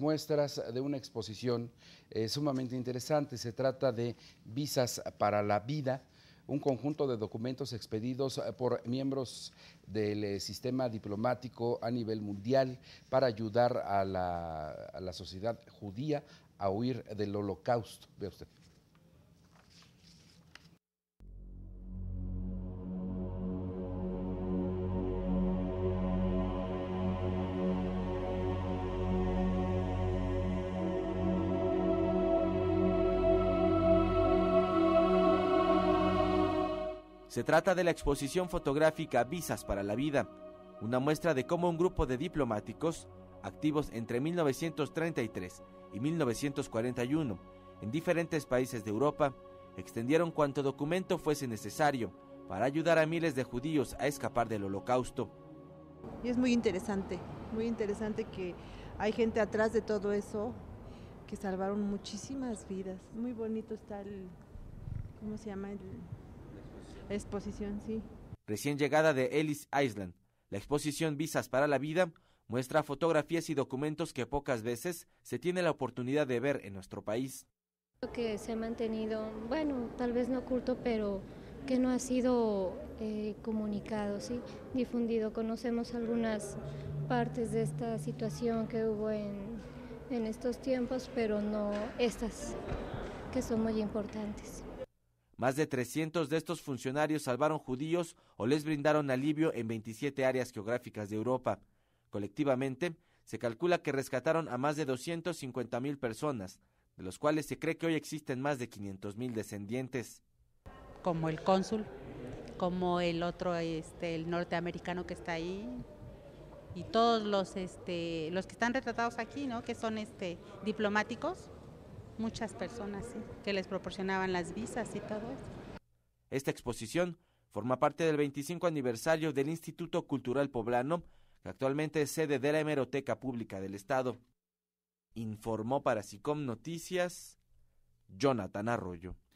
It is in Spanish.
muestras de una exposición sumamente interesante. Se trata de Visas para la Vida, un conjunto de documentos expedidos por miembros del sistema diplomático a nivel mundial para ayudar a la sociedad judía a huir del Holocausto. Vea usted. Se trata de la exposición fotográfica Visas para la Vida, una muestra de cómo un grupo de diplomáticos, activos entre 1933 y 1941, en diferentes países de Europa, extendieron cuanto documento fuese necesario para ayudar a miles de judíos a escapar del Holocausto. Y es muy interesante que hay gente atrás de todo eso que salvaron muchísimas vidas. Muy bonito está ¿cómo se llama? La exposición, sí. Recién llegada de Ellis Island, la exposición Visas para la Vida muestra fotografías y documentos que pocas veces se tiene la oportunidad de ver en nuestro país. Que se ha mantenido, bueno, tal vez no oculto, pero que no ha sido comunicado, ¿sí? Difundido. Conocemos algunas partes de esta situación que hubo en estos tiempos, pero no estas, que son muy importantes. Más de 300 de estos funcionarios salvaron judíos o les brindaron alivio en 27 áreas geográficas de Europa. Colectivamente, se calcula que rescataron a más de 250,000 personas, de los cuales se cree que hoy existen más de 500,000 descendientes. Como el cónsul, como el otro, el norteamericano que está ahí, y todos los que están retratados aquí, ¿no? Que son diplomáticos. Muchas personas, sí, que les proporcionaban las visas y todo eso. Esta exposición forma parte del 25 aniversario del Instituto Cultural Poblano, que actualmente es sede de la Hemeroteca Pública del Estado. Informó para SICOM Noticias, Jonathan Arroyo.